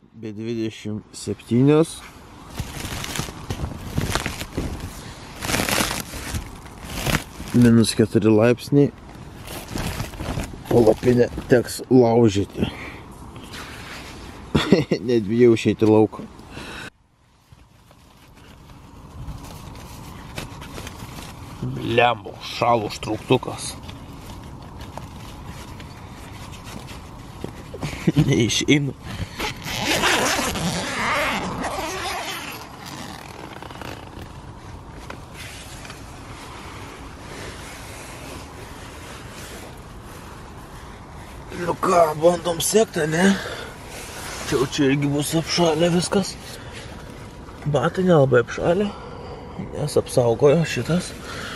be 27. Minus 4 laipsniai. Palapinę teks laužyti. Net bijau išeiti lauką. Blembo, šalo užtrauktukas. Neišeinu. Nu ką, bandom sekti, ne? Čia irgi bus apšalę viskas. Batai nelabai apšalę, nes apsaugojo šitas.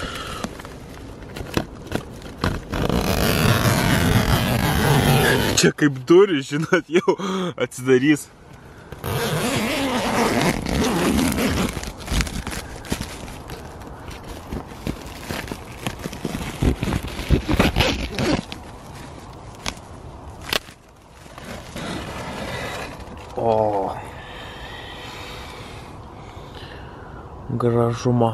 Čia kaip durys, žinot, jau atsidarys. O, gražuma.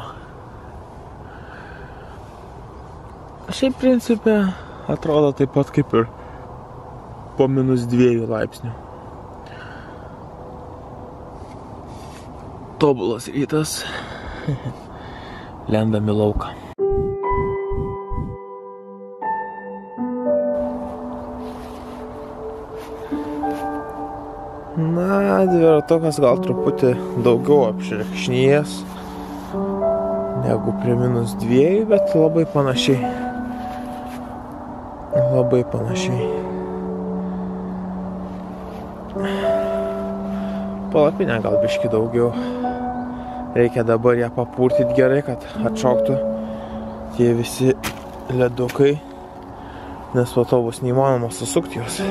Šiaip principe atrodo taip pat kaip ir po minus 2 laipsnių. Tobulas rytas. Lendam į lauką. Na, dviratukas gal truputį daugiau apšrekšnėjęs negu prie minus 2, bet labai panašiai. Labai panašiai. Palapinę gal biškį daugiau. Reikia dabar ją papurtyti gerai, kad atšoktų tie visi ledukai, nes po to bus neįmanoma susukti juos.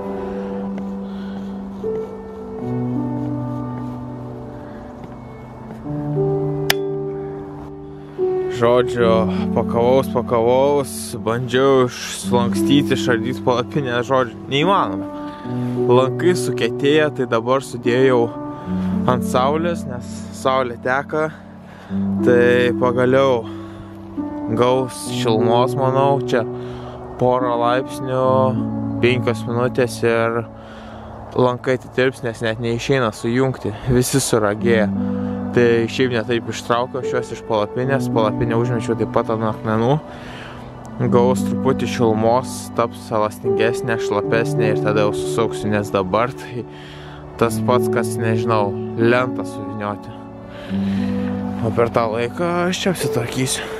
Žodžiu, pakavaus, bandžiau išslankstyti, išardyti palapinę, žodžiu, neįmanoma. Lankai sukėtėja, tai dabar sudėjau ant saulės, nes saulė teka, tai pagaliau gaus šilumos, manau, čia porą laipsnių, 5 minutės ir lankai atitirps, nes net neišeina sujungti, visi suragėja. Tai šiaip netaip ištraukiau šios iš palapinės, palapinę užmečiau taip pat ant akmenų. Gaus truputį šilumos, taps elastingesnė, šlapesnė ir tada jau susauksiu, nes dabar tai tas pats, kas, nežinau, lentą suvynioti. O per tą laiką aš čia apsitvarkysiu.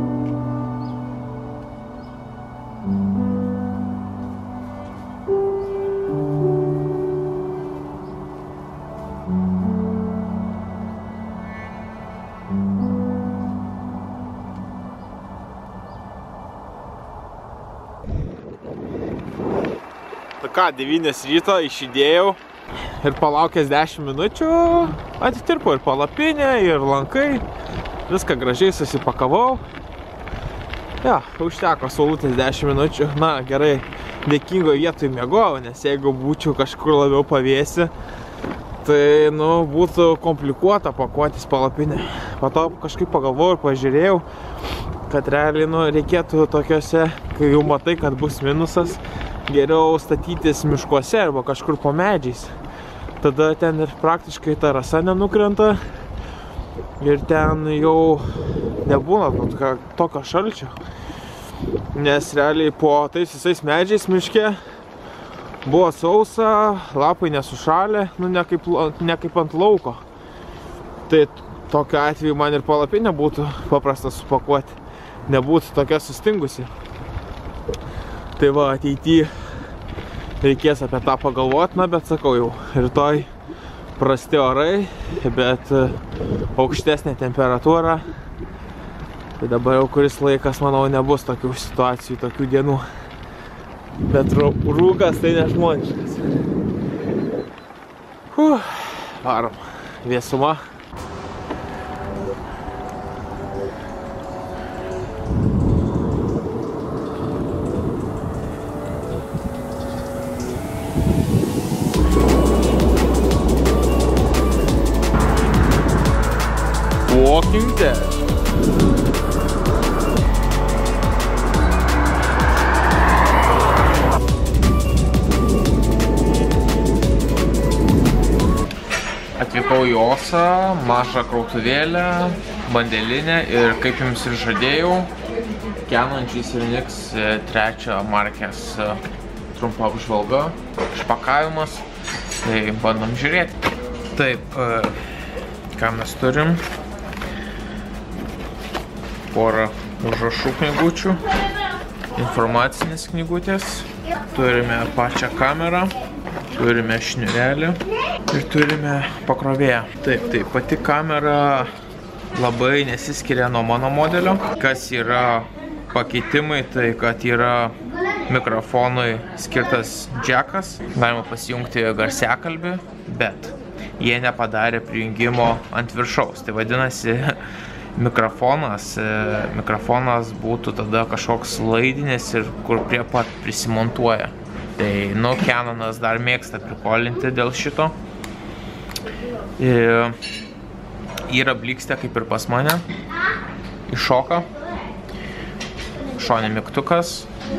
Ką, 9 ryto išidėjau ir palaukęs 10 minučių atitirpo ir palapinė, ir lankai. Viską gražiai susipakavau. Ja, užteko saulutės 10 minučių. Na, gerai, dėkingo vietoj miegojau, nes jeigu būčiau kažkur labiau pavėsi, tai, nu, būtų komplikuota pakuotis palapinę. Po to kažkaip pagalvojau ir pažiūrėjau, kad realiai, nu, reikėtų tokiose, kai jau matai, kad bus minusas, geriau statytis miškuose arba kažkur po medžiais. Tada ten ir praktiškai ta rasa nenukrenta ir ten jau nebūna tokio šalčio. Nes realiai po tais visais medžiais miške buvo sausa, lapai nesušalę, nu ne kaip ant lauko. Tai tokiu atveju man ir palapinė būtų paprasta supakuoti, nebūtų tokia sustingusi. Tai va, ateityje reikės apie tą pagalvoti, na, bet sakau jau, rytoj prasti orai, bet aukštesnė temperatūra. Tai dabar jau kuris laikas, manau, nebus tokių situacijų, tokių dienų. Bet rūkas tai nežmoniškas. Varom. Vėsuma. knygutės. Atvykau į Osą, mažą krautuvėlę, bandelinę ir kaip jums ir žadėjau, Canon G7X 3 markės trumpa apžvalga, išpakavimas, tai bandom žiūrėti. Taip, ką mes turim? Porą užrašų knygučių, informacinės knygutės, turime pačią kamerą, turime šniurelį ir turime pakrovėją. Taip, pati kamera labai nesiskiria nuo mano modelio. Kas yra pakeitimai, tai kad yra mikrofonui skirtas džekas, galima pasijungti garsiakalbį, bet jie nepadarė prijungimo ant viršaus. Tai vadinasi, mikrofonas būtų tada kažkoks laidinis ir kur prie pat prisimontuoja. Tai, Canonas dar mėgsta prikolinti dėl šito. Yra blikstė kaip ir pas mane, iššoka, šone mygtukas,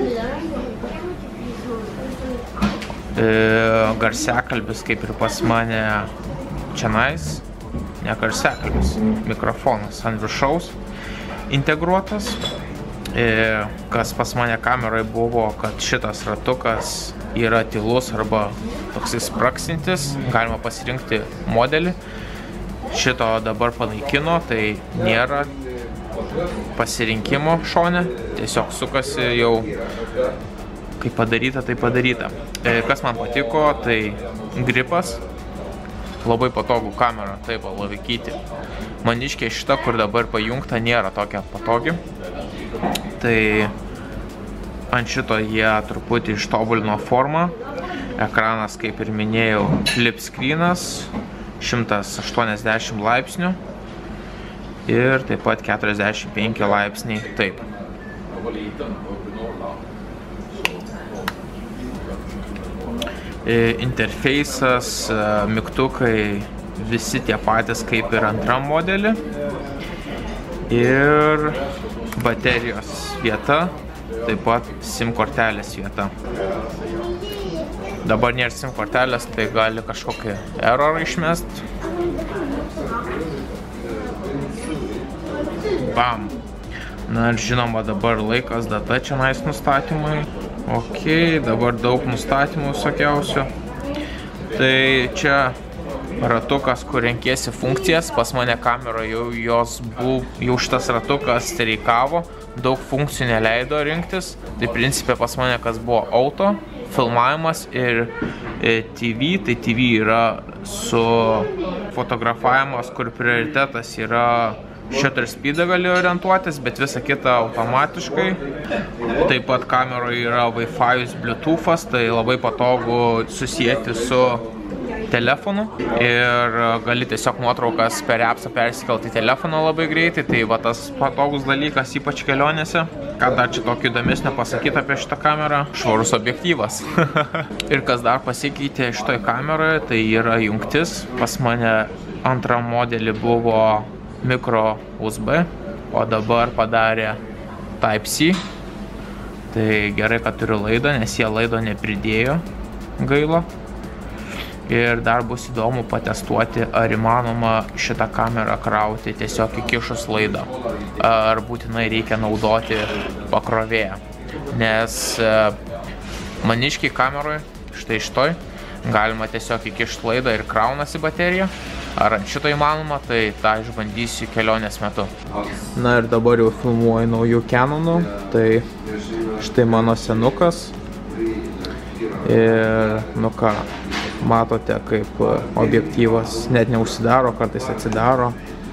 garsiakalbis kaip ir pas mane čionais, ne garsiakalbis, mikrofonas ant viršaus integruotas. Kas pas mane kameroje buvo, kad šitas ratukas yra tylus arba toksai spraksintis, galima pasirinkti modelį. Šito dabar panaikino, tai nėra pasirinkimo šone, tiesiog sukasi jau kaip padaryta, tai padaryta. Kas man patiko, tai gripas, labai patogų kamerą, taip laikyti. Maniškė šita, kur dabar pajungta, nėra tokia patogi. Tai ant šito jie truputį ištobulino formą. Ekranas, kaip ir minėjau, flip screenas, 180 laipsnių ir taip pat 45 laipsniai taip. Interfeisas, mygtukai, visi tie patys kaip ir antram modelį. Ir baterijos vieta, taip pat SIM kortelės vieta. Dabar nėra SIM kortelės, tai gali kažkokį errorą išmest. Bam! Na ir žinoma, dabar laikas, data čionais nustatymai. Ok, dabar daug nustatymų visokiausių. Tai čia ratukas, kur renkiesi funkcijas. Pas mane kameroje jau šitas ratukas streikavo. Daug funkcijų neleido rinktis. Tai principė pas mane kas buvo auto, filmavimas ir TV. Tai TV yra su fotografavimas, kur prioritetas yra shutter speedą gali orientuotis, bet visa kita automatiškai. Taip pat kameroje yra Wi-Fi, Bluetooth'as, tai labai patogu susijęti su telefonu ir gali tiesiog nuotraukas per appsą persikelti į telefoną labai greitai, tai va tas patogus dalykas, ypač kelionėse. Ką dar čia tokio įdomesnio pasakyti apie šitą kamerą? Švarus objektyvas. Ir kas dar pasikeitė šitoj kameroje, tai yra jungtis. Pas mane antram modelį buvo micro USB, o dabar padarė Type-C. Tai gerai, kad turiu laidą, nes jie laido nepridėjo, gaila. Ir dar bus įdomu patestuoti, ar įmanoma šitą kamerą krauti tiesiog įkišus laidą. Ar būtinai reikia naudoti pakrovėją. Nes maniškiai kameroje, štai galima tiesiog įkišti laidą ir kraunasi bateriją. Ar ant šito įmanoma, tai tą išbandysiu kelionės metu. Na ir dabar jau filmuoju naujų Canonų. Tai štai mano senukas. Ir ką, matote, kaip objektyvas net neužsidaro, kartais atsidaro.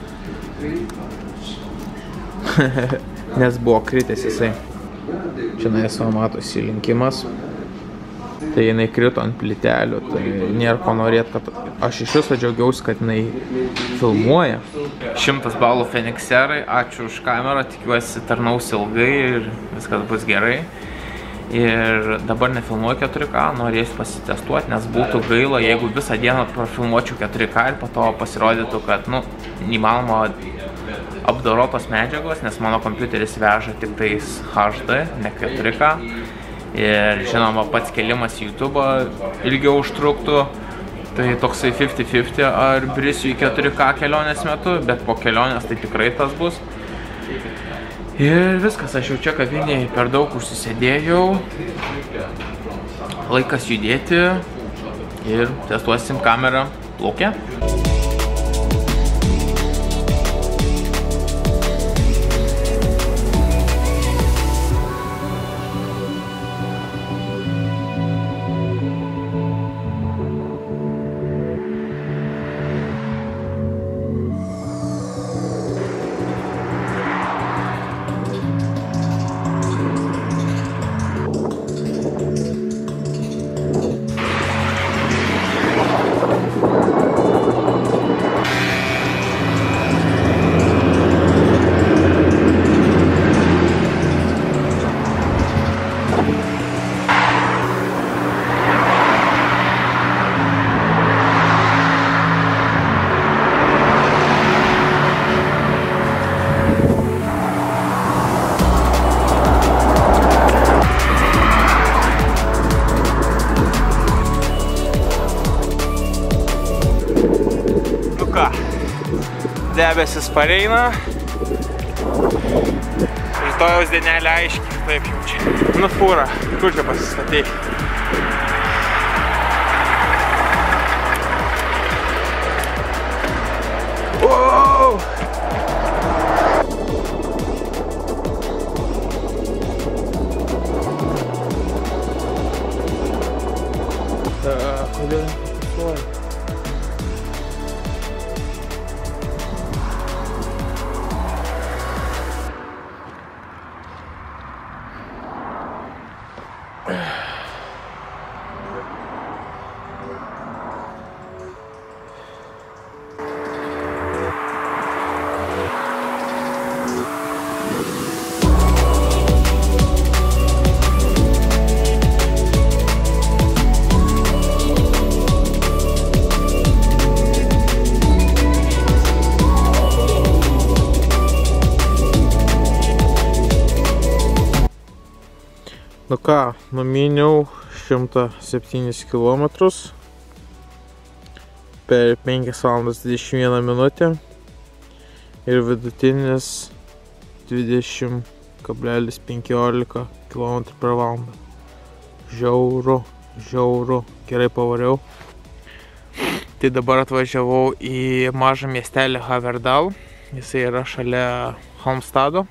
Nes buvo kritęs jisai. Čia matosi linkimas. Tai jinai krito ant plytelių, tai nėra ko norėti, kad aš iš viso džiaugiausi, kad jinai filmuoja. 100 balų Fenixerai, ačiū už kamerą, tikiuosi tarnaus ilgai ir viskas bus gerai. Ir dabar nefilmuoju 4K, norėsiu pasitestuoti, nes būtų gaila, jeigu visą dieną profilmuočiau 4K ir po to pasirodytų, kad, įmanoma apdorotos medžiagos, nes mano kompiuteris veža tik tais HD, ne 4K. Ir žinoma, pats kelimas į YouTube ilgiau užtruktų. Tai toksai 50-50 ar brisiu į 4K kelionės metu, bet po kelionės tai tikrai tas bus. Ir viskas, aš jau čia kavinėje per daug užsisėdėjau. Laikas judėti ir testuosim kamerą lauke. Debesis pareina. Rytojaus dienelė aiškiai, taip jau čia. Nu fūra, kur čia pasistatei? Wow! Kodėl nepasuoju? Nu ką, numyniau 107 km per 5 valandas 21 minutę ir vidutinis 20,15 km per valandą. Žiauru, gerai pavariau. Tai dabar atvažiavau į mažą miestelį Haverdal, jisai yra šalia Halmstado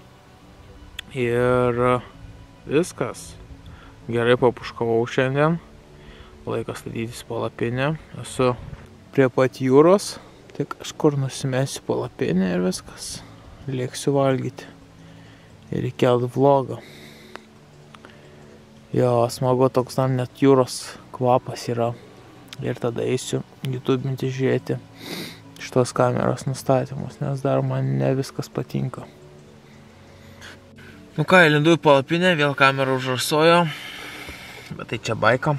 ir viskas. Gerai papuškavau šiandien. Laikas statytis palapinę. Esu prie pat jūros. Tik kažkur nusimesiu palapinę ir viskas. Lėksiu valgyti. Ir įkelti vlogą. Jo, smagu, toks tam net jūros kvapas yra. Ir tada eisiu YouTube'inti žiūrėti šitos kameros nustatymus, nes dar man ne viskas patinka. Nu ką, įlindu į palapinę, vėl kamera užrasojo, bet tai čia baika.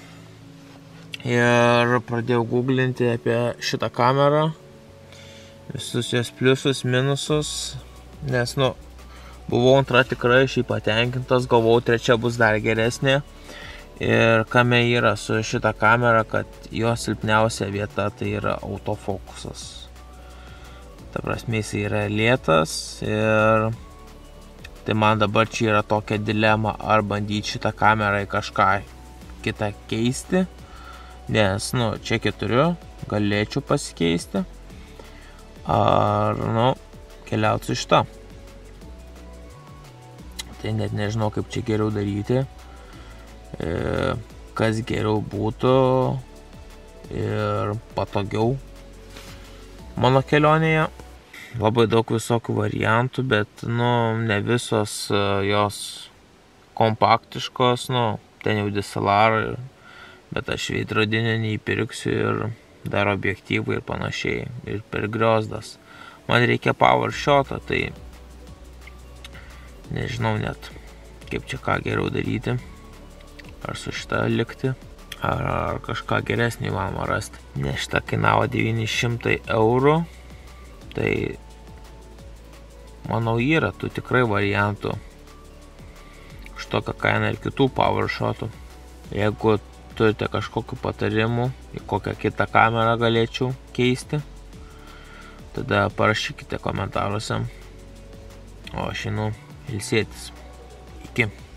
Ir pradėjau googlinti apie šitą kamerą, visus jos pliusus, minusus, nes, nu, buvau antra tikrai šiaip patenkintas, galvojau trečia bus dar geresnė. Ir kame yra su šitą kamerą, kad jos silpniausia vieta tai yra autofokusas. Ta prasme, jis yra lėtas ir tai man dabar čia yra tokia dilema, ar bandyti šitą kamerą į kažką kitą keisti, nes, nu, čia 4 galėčiau pasikeisti, ar, nu, keliauti su šitą. Tai net nežinau, kaip čia geriau daryti, kas geriau būtų ir patogiau mano kelionėje. Labai daug visokių variantų, bet, nu, ne visos jos kompaktiškos, nu, ten jau DSLR, bet aš veidrodinę neįpirksiu ir dar objektyvų ir panašiai, ir per griozdas. Man reikia power shot'o, tai nežinau net, kaip čia ką geriau daryti, ar su šitą likti, ar kažką geresnį įmanoma rasti. Nes šitą kainavo 900 €. Tai Manau, yra tų tikrai variantų už tokią kainą ir kitų powershotų. Jeigu turite kažkokių patarimų, į kokią kitą kamerą galėčiau keisti, tada parašykite komentaruose. O aš einu ilsėtis. Iki.